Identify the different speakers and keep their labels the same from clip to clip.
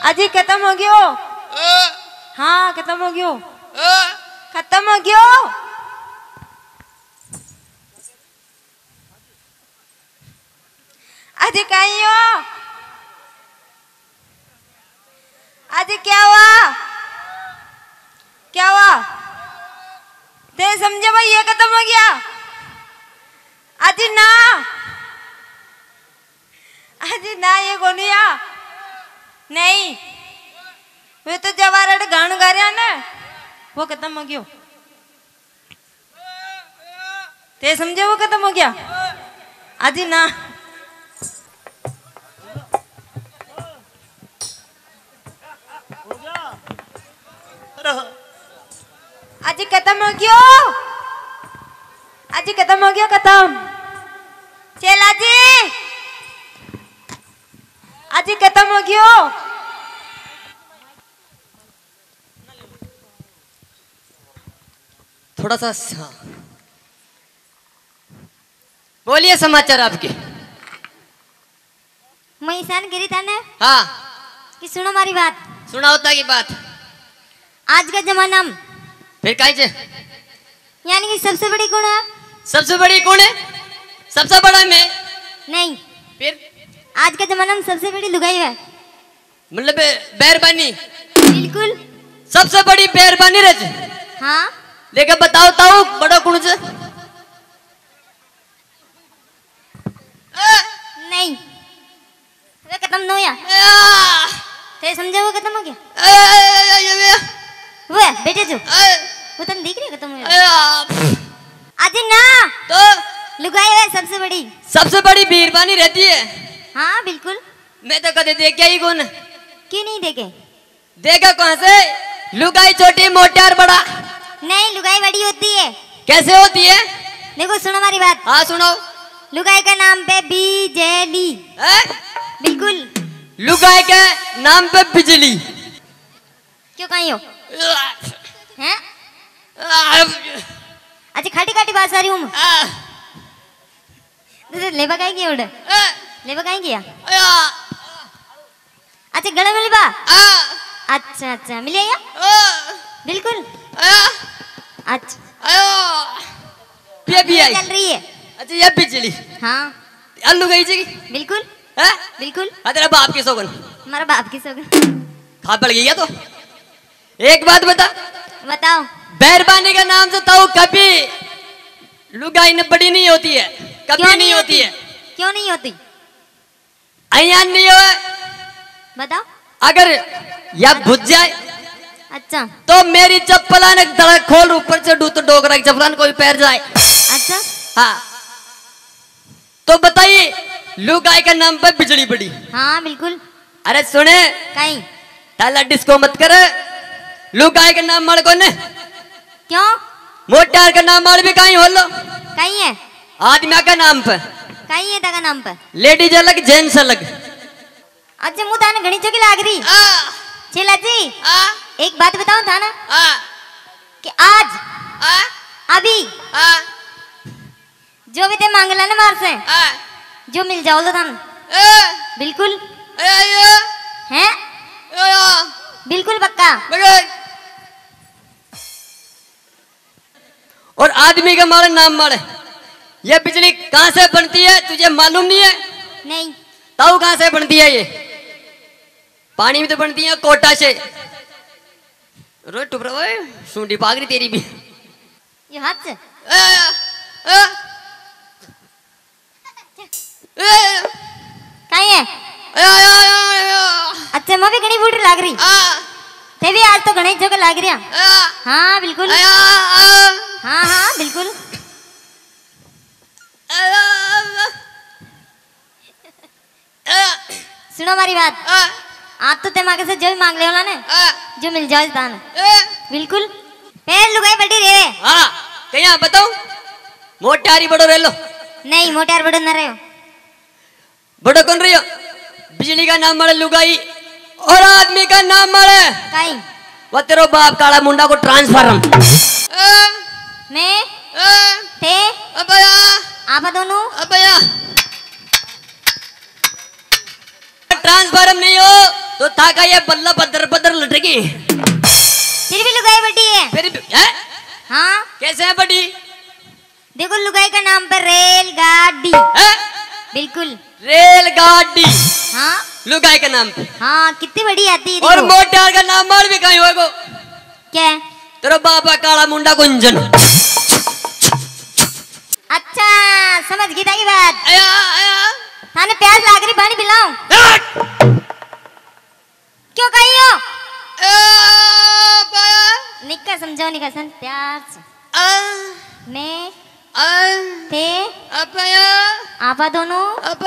Speaker 1: अजी खत्म हो गयो। हाँ खत्म हो गयो। खत्म हो गयो। अजी कहीं हो? अजी क्या हुआ? क्या हुआ? ते समझे भाई ये खत्म हो गया। अजी ना, अजी ना ये गोनिया नहीं, वे तो जवारड़ गान गा रहा ना, वो खत्म हो गयो। ते समझे वो खत्म हो गया। अजी ना अजी खत्म हो गयो। अजी खत्म हो गया। खत्म चला जी। अजी खत्म हो गयो।
Speaker 2: थोड़ा सा बोलिए समाचार आपके।
Speaker 3: मैं ईशान गिरी था ना।
Speaker 2: हाँ
Speaker 3: कि सुनो हमारी बात।
Speaker 2: सुना होता की बात।
Speaker 3: आज का जमाना में
Speaker 2: फिर काहे
Speaker 3: यानी कि सबसे बड़ी कौन है?
Speaker 2: सबसे बड़ी कौन है? सबसे बड़ा मैं
Speaker 3: नहीं,
Speaker 2: फिर
Speaker 3: आज का जमाना में सबसे बड़ी लुगाई है।
Speaker 2: मतलब बेरबानी।
Speaker 3: बिल्कुल
Speaker 2: सबसे बड़ी बेरबानी रज।
Speaker 3: हाँ
Speaker 2: लेकिन बताओ ताऊ बड़ा कौन से?
Speaker 3: नहीं, वे खत्म न होया। ते समझे वो खत्म हो गया। वो बेटे जो वो तुम देख रहे हो खत्म हो गया। आज ना
Speaker 2: तो
Speaker 3: लुगाई है सबसे बड़ी।
Speaker 2: सबसे बड़ी बीरबानी रहती है।
Speaker 3: हाँ बिल्कुल।
Speaker 2: मैं तो कदे देख ही कौन।
Speaker 3: क्यों नहीं देखे?
Speaker 2: देखा कौन से? लुगाई छोटी मोटी और बड़ा।
Speaker 3: नहीं, लुगाई बड़ी होती है।
Speaker 2: कैसे होती है?
Speaker 3: देखो सुनो हमारी बात।
Speaker 2: हाँ सुनो।
Speaker 3: लुगाई का नाम पे बिजली। बिल्कुल।
Speaker 2: लुगाई के नाम पे बिजली।
Speaker 3: क्यों कहीं हो? हैं? अच्छा खाटी खाटी बात सारी हूँ। लेबा काहे किया उड़े? लेबा काहे किया? अच्छा गले में लेबा? अच्छा अच्छा मिल गया? बिल्कुल। अच्छा
Speaker 2: ये भी आई
Speaker 3: चल रही है।
Speaker 2: अच्छा ये बिजली।
Speaker 3: हाँ
Speaker 2: अल्लू गई जी।
Speaker 3: बिल्कुल बिल्कुल।
Speaker 2: तेरा बाप की सोगन।
Speaker 3: हमारा बाप की सोगन।
Speaker 2: खा पड़ गई है तो। एक बात बता।
Speaker 3: बताओ।
Speaker 2: बैरबानी के नाम से तो कभी लुगाई न बड़ी नहीं होती है। कभी नहीं होती है।
Speaker 3: क्यों नहीं होती?
Speaker 2: अयान नहीं हो।
Speaker 3: बताओ।
Speaker 2: अगर या बुझ जाए
Speaker 3: अच्छा
Speaker 2: तो मेरी चप्पला ने धड़क खोल ऊपर से डू तो डोगरा की चप्पला कोई पैर जाए।
Speaker 3: अच्छा
Speaker 2: हाँ तो बताइए लुगाई के नाम पर बिजली बड़ी।
Speaker 3: हाँ बिल्कुल।
Speaker 2: अरे सुने
Speaker 3: कहीं
Speaker 2: ताला डिस्को मत करे। लुगाई के नाम मार को ने
Speaker 3: क्यों?
Speaker 2: मोटार का नाम मार भी कहीं हो लो।
Speaker 3: कहीं है
Speaker 2: आदमी का नाम पर।
Speaker 3: कहीं है तका नाम पर।
Speaker 2: लेडीज अलग जेंट्स अलग।
Speaker 3: अच्छा मुँह ताने घनी चौकी लाग रही। चला जी एक बात बताओ था ना कि आज अभी जो भी ते मांगला ना मार से जो मिल जाओ तो थान बिल्कुल हैं बिल्कुल पक्का।
Speaker 2: और आदमी का मारे नाम मारे। ये बिजली कहाँ से बनती है तुझे मालूम नहीं है?
Speaker 3: नहीं।
Speaker 2: ताऊ कहाँ से बनती है? ये पानी में तो बनती है कोटा से। रोज टुकड़ा ओए सूंडी पागरी तेरी भी।
Speaker 3: ये हाथ से कहीं है? अच्छा मैं भी घनी बूढ़ी लाग रही। ते भी आज तो घने जगह लाग रही। हाँ बिल्कुल। हाँ हाँ बिल्कुल। सुनो हमारी बात। आज तो तेमाके से जो भी मांग ले वाला ने जो मिल जाए तान बिल्कुल। पैर लुगाई बड़ी रे।
Speaker 2: हाँ कहीं बताओ मोटारी बड़ो रे लो।
Speaker 3: नहीं मोटार बड़ो न रहे हो।
Speaker 2: बड़ो कौन रही हो? बिजली का नाम मारे लुगाई और आदमी का नाम मारे
Speaker 3: कहीं
Speaker 2: वो तेरो बाप काला मुंडा को ट्रांसफार्म।
Speaker 3: मैं थे
Speaker 2: अबया
Speaker 3: आप दोनों
Speaker 2: ट्रांसफार्म नहीं हो तो था का ये बल्ला बदर बदर लटकी।
Speaker 3: फिर भी लुगाई बड़ी है।
Speaker 2: फिर भी है?
Speaker 3: हाँ
Speaker 2: कैसे है बड़ी?
Speaker 3: देखो लुगाई का नाम पर रेलगाड़ी। बिल्कुल
Speaker 2: रेलगाड़ी।
Speaker 3: हाँ
Speaker 2: लुगाई का नाम पे।
Speaker 3: हाँ कितनी बड़ी आती है।
Speaker 2: और मोटार का नाम मार भी कहीं होगा।
Speaker 3: क्या?
Speaker 2: तेरा बाबा काला मुंडा गुंजन।
Speaker 3: अच्छा समझ गई था की बात।
Speaker 2: आया आया
Speaker 3: थाने प्याज लाग रही पानी पिलाऊं? क्यों कही हो? निका समझाओ निका सन प्यार से। मैं थे आपा दोनों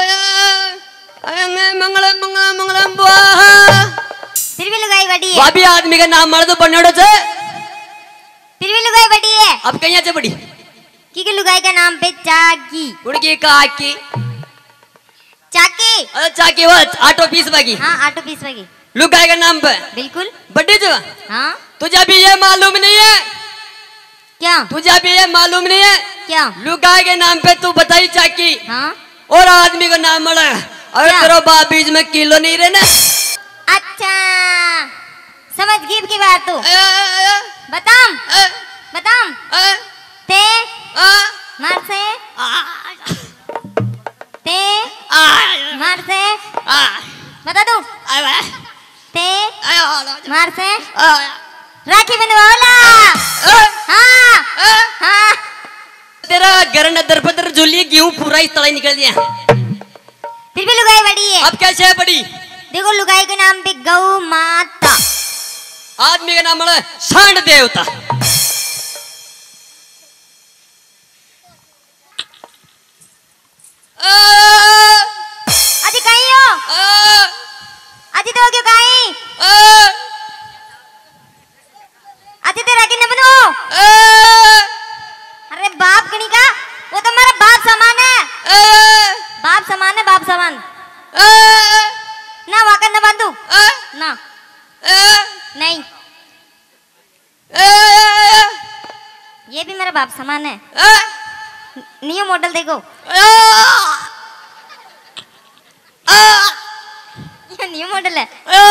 Speaker 2: मंगलम
Speaker 3: फिर भी लुगाई बड़ी है।
Speaker 2: भाभी आदमी का नाम मार दो पन्नड़ो से।
Speaker 3: फिर भी लुगाई बड़ी है।
Speaker 2: अब कहीं से बड़ी
Speaker 3: क्योंकि लुगाई का नाम पे चाकी।
Speaker 2: कुड़की काकी
Speaker 3: चाकी।
Speaker 2: अरे चाकी वो ऑटो पीस बागी।
Speaker 3: हाँ ऑटो पीस बागी।
Speaker 2: लुगाई का नाम पे
Speaker 3: बिल्कुल
Speaker 2: बड़ी जो।
Speaker 3: हाँ
Speaker 2: तुझे भी ये मालूम नहीं है?
Speaker 3: क्या?
Speaker 2: तुझे भी ये मालूम नहीं है?
Speaker 3: क्या?
Speaker 2: लुगाई के नाम पे तू बताई चाकी।
Speaker 3: हाँ
Speaker 2: और आदमी का नाम मरा। अरे तेरा बाप बीच में किलो नहीं रहना।
Speaker 3: अच्छा समझ गई की बात तू। बताऊं बताऊं ते मार से ते मार से बता दू ते मार से राखी बंधवाओला। हाँ हाँ
Speaker 2: तेरा घर नदर पदर झोली गेहूं पूरा इस तरह निकल दिया।
Speaker 3: फिर भी लुगाई बड़ी है।
Speaker 2: अब कैसे है बड़ी?
Speaker 3: देखो लुगाई के नाम पे गौ माता।
Speaker 2: आदमी का नाम है सांड देवता।
Speaker 3: अजी कहीं हो? अजी तो क्यों कहीं? अजी तेरा कि न बनो? अरे बाप कहीं का? वो तो मेरा बाप समान है। बाप समान है बाप समान। ना वाकर न बांधू ना नहीं ये भी मेरा बाप समान है। न्यू मॉडल देखो। ये न्यू मॉडल है।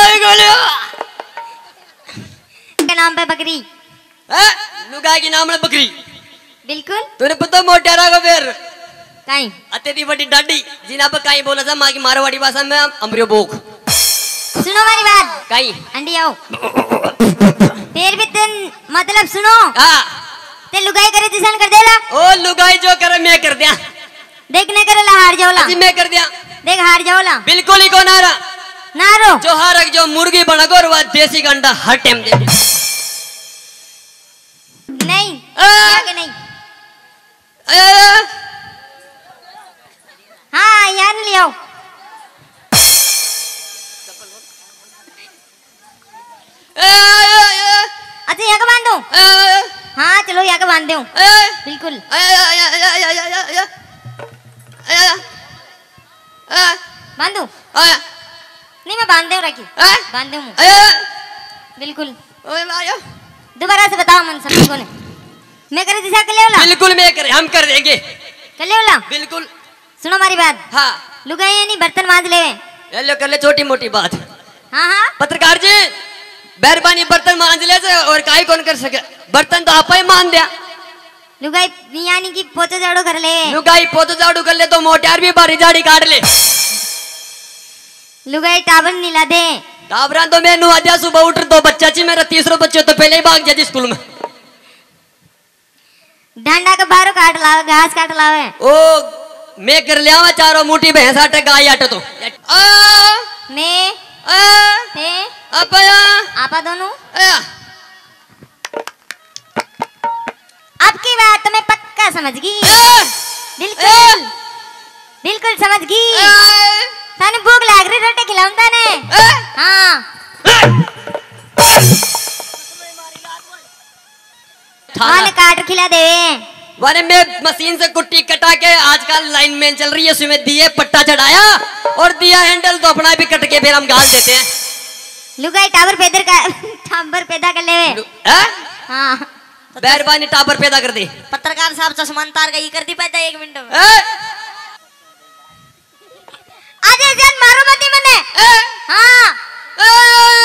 Speaker 3: के नाम पे बकरी।
Speaker 2: लुगाई के नाम है बकरी।
Speaker 3: बिल्कुल
Speaker 2: तूने पता मोटेरा को फिर
Speaker 3: कहीं
Speaker 2: अतेरी बड़ी डाडी जिना पर कहीं बोला था माँ की मारवाड़ी भाषा में अमरियो बोक।
Speaker 3: सुनो हमारी बात।
Speaker 2: कहीं
Speaker 3: अंडी आओ फिर भी तुम मतलब सुनो। ते लुगाई करे जिसान कर देला।
Speaker 2: ओ लुगाई जो करे मैं कर दिया।
Speaker 3: देखने करे ला हार जाओला।
Speaker 2: जी मैं कर दिया।
Speaker 3: देख हार जाओला।
Speaker 2: बिल्कुल ही को नारा
Speaker 3: नारो
Speaker 2: जो हारक जो मुर्गी बनागो और वह देसी का अंडा हर टाइम दे।
Speaker 3: नहीं आगे नहीं। हाँ यार ले आओ। अच्छा यहाँ का बांध दो। हाँ चलो यहाँ का बांध दो। बिल्कुल बांधू नहीं मैं बांध दे रखी बांध दे बिल्कुल। दोबारा से बताओ मन सभी को ने मैं करे दिशा कर ले वाला।
Speaker 2: बिल्कुल मैं करे हम कर देंगे
Speaker 3: कर ले वाला।
Speaker 2: बिल्कुल
Speaker 3: सुनो हमारी बात।
Speaker 2: हाँ
Speaker 3: लुगाई यानी बर्तन मांज ले।
Speaker 2: ये लो कर ले छोटी मोटी बात।
Speaker 3: हाँ हाँ
Speaker 2: पत्रकार जी मेहरबानी बर्तन मांज ले से और काई कौन कर सके बर्तन तो आप ही मान दिया।
Speaker 3: लुगाई यानी कि पोते झाड़ू कर ले।
Speaker 2: लुगाई पोते झाड़ू कर ले तो मोटियार भी बारी झाड़ी काट ले।
Speaker 3: लुगाई टावर नीला दे।
Speaker 2: टावरा तो मैं नुआ दिया सुबह उठ दो बच्चा ची मेरा तीसरा बच्चे तो पहले ही भाग जाती स्कूल में।
Speaker 3: डंडा का बारो काट लाओ घास काट लाओ।
Speaker 2: ओ मैं कर लिया चारों मोटी भैंस आटे गाय आटे तो
Speaker 3: मैं थे आपा दोनों। अब की बात तो मैं पक्का समझ गई। बिल्कुल बिल्कुल समझ गई। थाने भूख लाग रही रोटी खिलाऊं थाने। हाँ थाने काट खिला दे।
Speaker 2: वाले में मशीन से कुट्टी कटा के आजकल लाइन में चल रही है उसमें दिए पट्टा चढ़ाया और दिया हैंडल तो अपना भी कट के फिर हम गाल देते हैं।
Speaker 3: लुगाई टावर पैदा कर ले। हाँ
Speaker 2: मेहरबानी टावर पैदा कर दी।
Speaker 3: पत्रकार साहब चश्मा तार गई कर दी पैदा 1 मिनट में। आज जन मारो मत मने। हाँ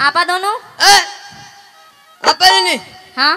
Speaker 3: आपा दोनों
Speaker 2: आपा नहीं
Speaker 3: हाँ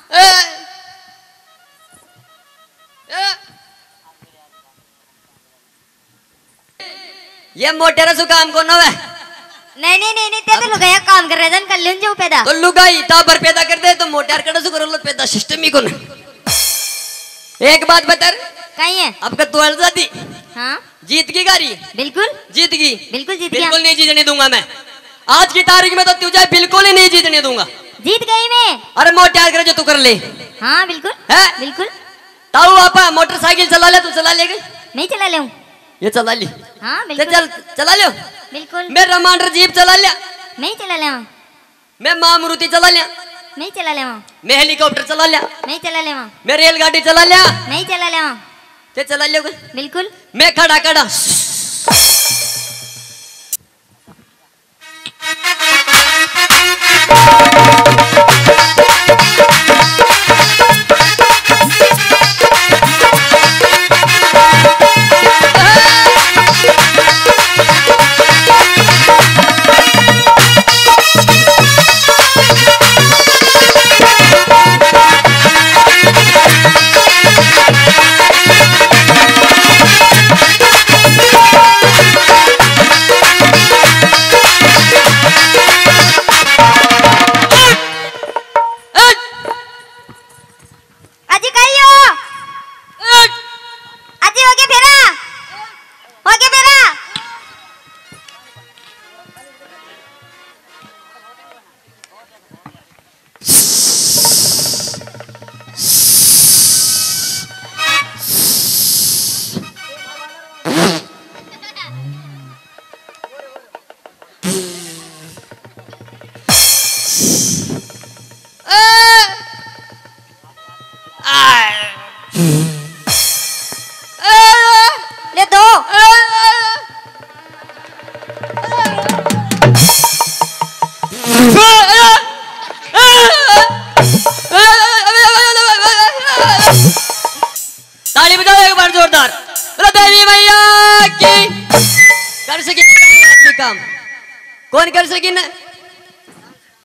Speaker 2: ये मोटेरा सु काम को ना है
Speaker 3: नहीं ते तो लुगाया काम कर रहे जन कर लें जो पैदा
Speaker 2: तो लुगाई टाबर पैदा कर दे तो मोटेर कड़ा सु करो लो पैदा सिस्टम ही को ना एक बात बता
Speaker 3: कहीं है
Speaker 2: अब का तोड़ जाती
Speaker 3: हाँ
Speaker 2: जीत की गाड़ी
Speaker 3: बिल्कुल
Speaker 2: जीत गई
Speaker 3: बिल्कुल जीत
Speaker 2: बिल्कुल नहीं जीतने दूंगा मैं आज की तारीख में तो तुझे बिल्कुल ही नहीं जीतने दूंगा
Speaker 3: जीत गई मैं
Speaker 2: अरे मोटेर कर जो तू कर ले
Speaker 3: हाँ बिल्कुल
Speaker 2: है
Speaker 3: बिल्कुल
Speaker 2: ताऊ आपा मोटरसाइकिल चला ले तू चला ले
Speaker 3: नहीं चला ले
Speaker 2: ये चला ली
Speaker 3: हाँ बिल्कुल
Speaker 2: चल चला लो
Speaker 3: बिल्कुल
Speaker 2: मैं रमांडर जीप चला लिया
Speaker 3: नहीं चला ले
Speaker 2: मैं मामरूती चला लिया
Speaker 3: नहीं चला ले
Speaker 2: मैं हेलीकॉप्टर चला लिया
Speaker 3: नहीं चला ले
Speaker 2: मैं रेलगाड़ी चला लिया
Speaker 3: नहीं चला ले
Speaker 2: ते चला लिया
Speaker 3: बिल्कुल
Speaker 2: मैं खड़ा खड़ा
Speaker 3: ले दो
Speaker 2: ताली बजाओ एक बार जोरदार देवी मैया की कर सके काम कौन कर सकी ना